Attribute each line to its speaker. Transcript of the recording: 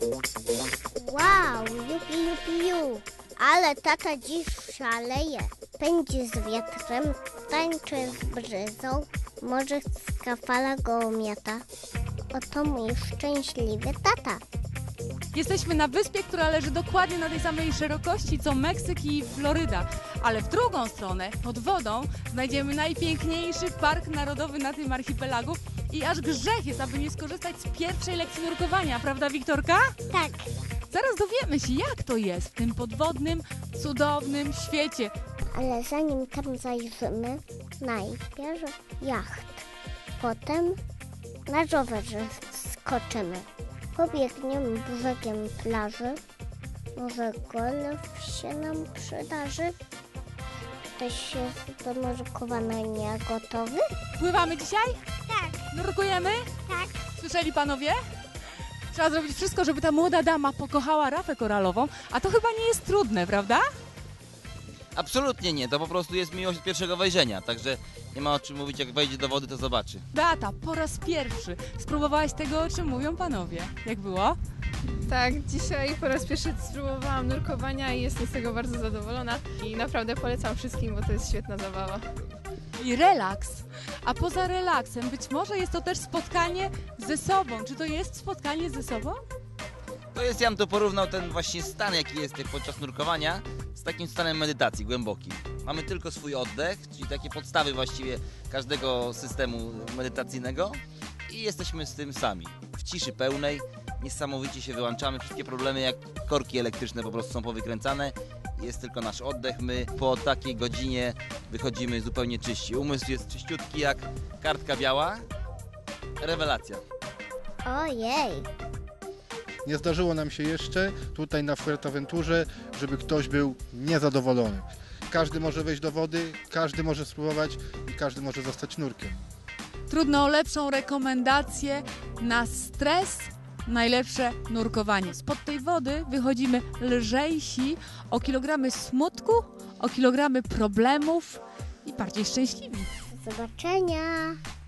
Speaker 1: Wow, jupi, jupi, ju. Ale tata dziś szaleje. Pędzi z wiatrem, tańczy z bryzą, morska fala go omiata. Oto mój szczęśliwy tata.
Speaker 2: Jesteśmy na wyspie, która leży dokładnie na tej samej szerokości co Meksyk i Floryda. Ale w drugą stronę, pod wodą, znajdziemy najpiękniejszy park narodowy na tym archipelagu. I aż grzech jest, aby nie skorzystać z pierwszej lekcji nurkowania, prawda, Wiktorka?
Speaker 1: Tak.
Speaker 2: Zaraz dowiemy się, jak to jest w tym podwodnym, cudownym świecie.
Speaker 1: Ale zanim tam zajrzymy, najpierw jacht. Potem na rowerze skoczymy. Pobiegniemy brzegiem plaży. Może golf się nam przydarzy? Ktoś jest do nurkowania gotowy?
Speaker 2: Pływamy dzisiaj?
Speaker 1: Tak,
Speaker 2: Nurkujemy?
Speaker 1: tak.
Speaker 2: Słyszeli panowie? Trzeba zrobić wszystko, żeby ta młoda dama pokochała rafę koralową, a to chyba nie jest trudne, prawda?
Speaker 3: Absolutnie nie, to po prostu jest miłość od pierwszego wejrzenia, także nie ma o czym mówić, jak wejdzie do wody, to zobaczy.
Speaker 2: Beata, po raz pierwszy spróbowałaś tego, o czym mówią panowie. Jak było?
Speaker 4: Tak, dzisiaj po raz pierwszy spróbowałam nurkowania i jestem z tego bardzo zadowolona i naprawdę polecam wszystkim, bo to jest świetna zabawa.
Speaker 2: I relaks. A poza relaksem być może jest to też spotkanie ze sobą. Czy to jest spotkanie ze sobą?
Speaker 3: To jest, ja bym to porównał, ten właśnie stan, jaki jest podczas nurkowania, z takim stanem medytacji głębokim. Mamy tylko swój oddech, czyli takie podstawy właściwie każdego systemu medytacyjnego i jesteśmy z tym sami. W ciszy pełnej, niesamowicie się wyłączamy, wszystkie problemy jak korki elektryczne po prostu są powykręcane. Jest tylko nasz oddech, my po takiej godzinie wychodzimy zupełnie czyści. Umysł jest czyściutki jak kartka biała. Rewelacja.
Speaker 1: Ojej.
Speaker 5: Nie zdarzyło nam się jeszcze tutaj na Fuerteventurze, żeby ktoś był niezadowolony. Każdy może wejść do wody, każdy może spróbować i każdy może zostać nurkiem.
Speaker 2: Trudno o lepszą rekomendację na stres. Najlepsze nurkowanie. Spod tej wody wychodzimy lżejsi o kilogramy smutku, o kilogramy problemów i bardziej szczęśliwi.
Speaker 1: Do zobaczenia.